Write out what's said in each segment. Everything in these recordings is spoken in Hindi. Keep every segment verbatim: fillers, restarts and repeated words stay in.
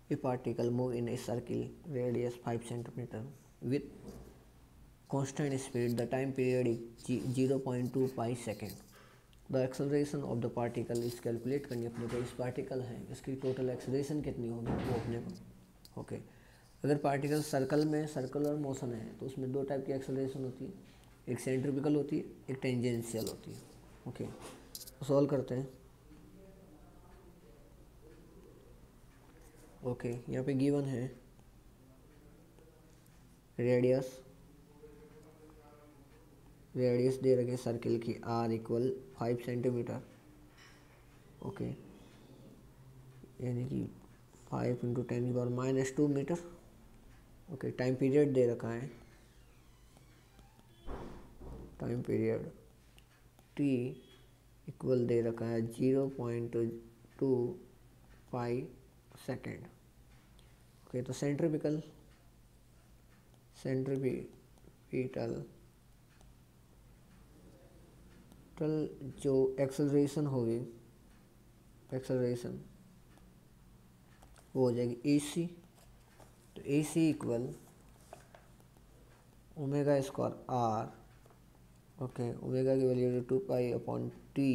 A particle move in a circle radius five centimetre with constant speed, the time period is zero point two pi second. The acceleration of the particle is calculate करनी अपने को। इस पार्टिकल है इसकी टोटल एक्सेलरेशन कितनी होगी वो अपने को ओके okay. अगर पार्टिकल सर्कल में सर्कुलर मोशन है तो उसमें दो टाइप की एक्सेलरेशन होती है, एक सेंट्रिपिकल होती है, एक टेंजेंशियल होती है। Okay okay. तो सॉल्व करते हैं। Okay okay. यहाँ पे गिवन है रेडियस रेडियस दे रखे सर्किल की R equal five centimetre okay, यानी कि फाइव इंटू टेन की power minus two metre okay. Time period दे रखा है, टाइम पीरियड टी इक्वल दे रखा है zero point two pi second okay. तो सेंट्रिपिकल सेंट्रिपिटल टोटल जो एक्सेलरेशन होगी एक्सेलरेशन वो हो जाएगी ए सी। तो A C equal omega square R okay, omega की value two pi upon T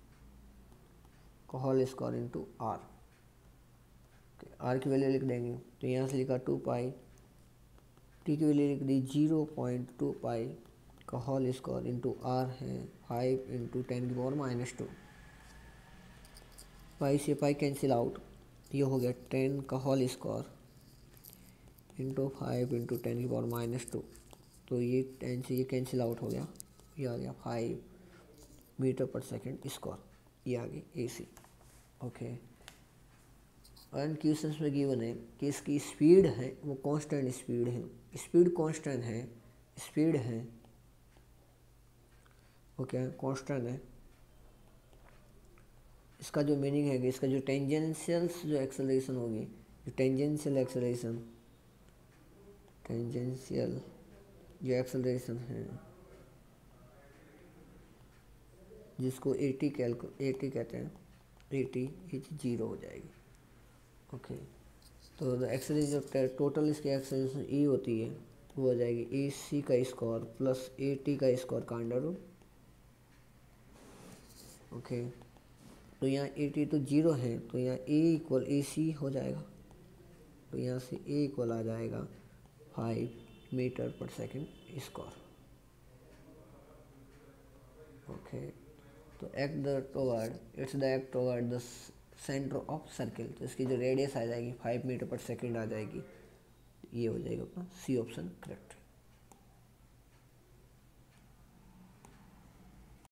का whole square into are. R की वैल्यू लिख देंगे तो यहाँ से लिखा टू पाई, टी की वैल्यू लिख दी जीरो पॉइंट टू पाई का होल स्क्वायर इंटू आर है फाइव इंटू टेन की पावर माइनस टू। पाई से पाई कैंसिल आउट, ये हो गया टेन का whole square into five into ten की पावर माइनस टू। तो ये टेन से ये कैंसिल आउट हो गया, ये आ गया five metre per second square, ये आ गई ए सी ओके। और क्वेश्चन में गिवन है कि इसकी स्पीड है वो कांस्टेंट स्पीड है, स्पीड कांस्टेंट है, स्पीड है ओके कांस्टेंट है। इसका जो मीनिंग है कि इसका जो टेंजेंशियल जो एक्सेलरेशन होगी, जो टेंजेंशियल एक्सेलरेशन टेंजेंशियल जो एक्सेलरेशन है जिसको ए टी कैलकु ए टी कहते हैं, ए टी इज जीरो हो जाएगी ओके। तो एक्सेलरेशन टोटल इसकी एक्सेलरेशन ई होती है वो हो जाएगी ए सी का स्क्वायर प्लस ए टी का स्क्वायर का अंडर रूट ओके। तो यहाँ ए टी तो जीरो है तो यहाँ ए इक्वल ए सी हो जाएगा, तो यहाँ से ए इक्वल आ जाएगा five metre per second square okay. तो act the toward its the act toward the centre of circle, तो इसकी जो रेडियस आ जाएगी फाइव मीटर पर सेकेंड आ जाएगी, ये हो जाएगा अपना सी ऑप्शन करेक्ट।